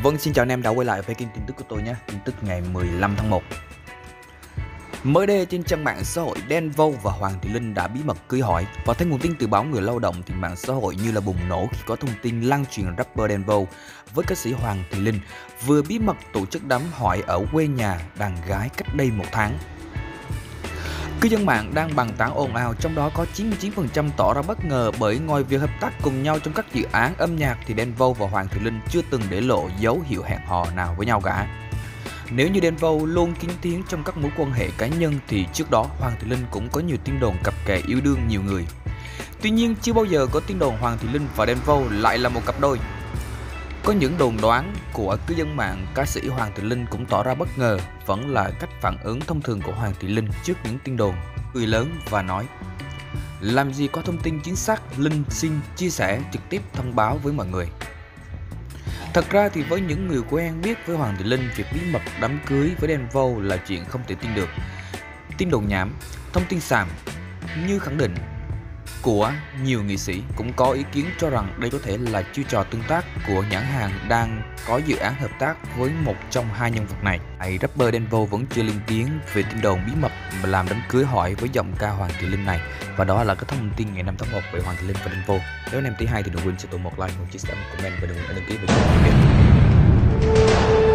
Vâng, xin chào anh em đã quay lại với kênh tin tức của tôi nhé. Tin tức ngày 15 tháng 1. Mới đây trên trang mạng xã hội, Đen Vâu và Hoàng Thùy Linh đã bí mật cưới hỏi. Và theo nguồn tin từ báo Người Lao động thì mạng xã hội như là bùng nổ khi có thông tin lan truyền rapper Đen Vâu với ca sĩ Hoàng Thùy Linh vừa bí mật tổ chức đám hỏi ở quê nhà đàn gái cách đây 1 tháng. Cư dân mạng đang bàn tán ồn ào, trong đó có 99% tỏ ra bất ngờ bởi ngoài việc hợp tác cùng nhau trong các dự án âm nhạc thì Đen Vâu và Hoàng Thùy Linh chưa từng để lộ dấu hiệu hẹn hò nào với nhau cả. Nếu như Đen Vâu luôn kín tiếng trong các mối quan hệ cá nhân thì trước đó Hoàng Thùy Linh cũng có nhiều tin đồn cặp kè yêu đương nhiều người. Tuy nhiên chưa bao giờ có tin đồn Hoàng Thùy Linh và Đen Vâu lại là một cặp đôi. Có những đồn đoán của cư dân mạng, ca sĩ Hoàng Thùy Linh cũng tỏ ra bất ngờ, vẫn là cách phản ứng thông thường của Hoàng Thùy Linh trước những tin đồn, cười lớn và nói: làm gì có thông tin chính xác, Linh xin chia sẻ trực tiếp thông báo với mọi người. Thật ra thì với những người quen biết với Hoàng Thùy Linh, việc bí mật đám cưới với Đen Vâu là chuyện không thể tin được. Tin đồn nhảm, thông tin xàm như khẳng định của nhiều nghệ sĩ, cũng có ý kiến cho rằng đây có thể là chiêu trò tương tác của nhãn hàng đang có dự án hợp tác với một trong hai nhân vật này. Rapper Đen Vâu vẫn chưa lên tiếng về tin đồn bí mật làm đám cưới hỏi với giọng ca Hoàng Thùy Linh này, và đó là cái thông tin ngày 5 tháng 1 về Hoàng Thùy Linh và Đen Vâu. Nếu anh em thấy hay thì đừng quên cho tôi một like, một chia sẻ, một comment và đừng quên đăng ký và chia sẻ.